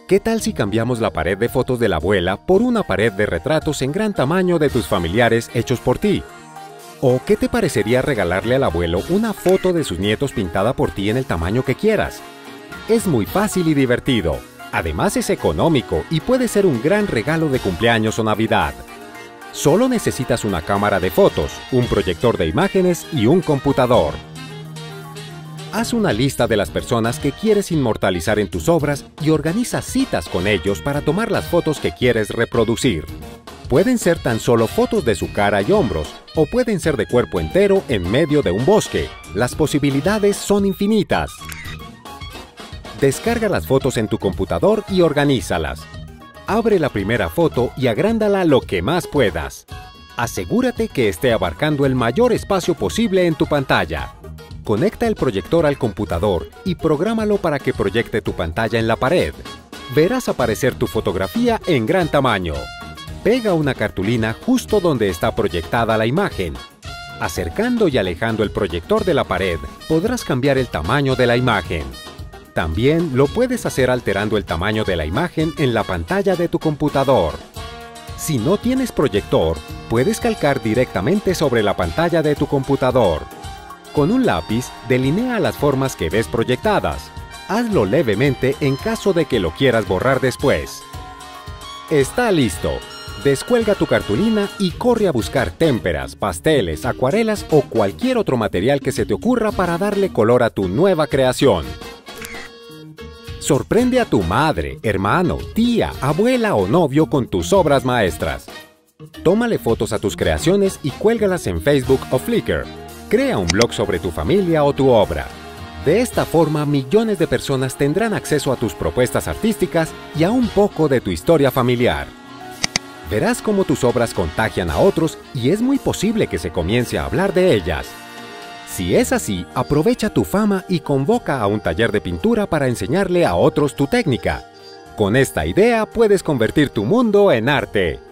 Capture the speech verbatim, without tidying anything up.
¿Qué tal si cambiamos la pared de fotos de la abuela por una pared de retratos en gran tamaño de tus familiares hechos por ti? ¿O qué te parecería regalarle al abuelo una foto de sus nietos pintada por ti en el tamaño que quieras? Es muy fácil y divertido. Además es económico y puede ser un gran regalo de cumpleaños o Navidad. Solo necesitas una cámara de fotos, un proyector de imágenes y un computador. Haz una lista de las personas que quieres inmortalizar en tus obras y organiza citas con ellos para tomar las fotos que quieres reproducir. Pueden ser tan solo fotos de su cara y hombros, o pueden ser de cuerpo entero en medio de un bosque. Las posibilidades son infinitas. Descarga las fotos en tu computador y organízalas. Abre la primera foto y agrándala lo que más puedas. Asegúrate que esté abarcando el mayor espacio posible en tu pantalla. Conecta el proyector al computador y prográmalo para que proyecte tu pantalla en la pared. Verás aparecer tu fotografía en gran tamaño. Pega una cartulina justo donde está proyectada la imagen. Acercando y alejando el proyector de la pared, podrás cambiar el tamaño de la imagen. También lo puedes hacer alterando el tamaño de la imagen en la pantalla de tu computador. Si no tienes proyector, puedes calcar directamente sobre la pantalla de tu computador. Con un lápiz, delinea las formas que ves proyectadas. Hazlo levemente en caso de que lo quieras borrar después. ¡Está listo! Descuelga tu cartulina y corre a buscar témperas, pasteles, acuarelas o cualquier otro material que se te ocurra para darle color a tu nueva creación. Sorprende a tu madre, hermano, tía, abuela o novio con tus obras maestras. Tómale fotos a tus creaciones y cuélgalas en Facebook o Flickr. Crea un blog sobre tu familia o tu obra. De esta forma, millones de personas tendrán acceso a tus propuestas artísticas y a un poco de tu historia familiar. Verás cómo tus obras contagian a otros y es muy posible que se comience a hablar de ellas. Si es así, aprovecha tu fama y convoca a un taller de pintura para enseñarle a otros tu técnica. Con esta idea puedes convertir tu mundo en arte.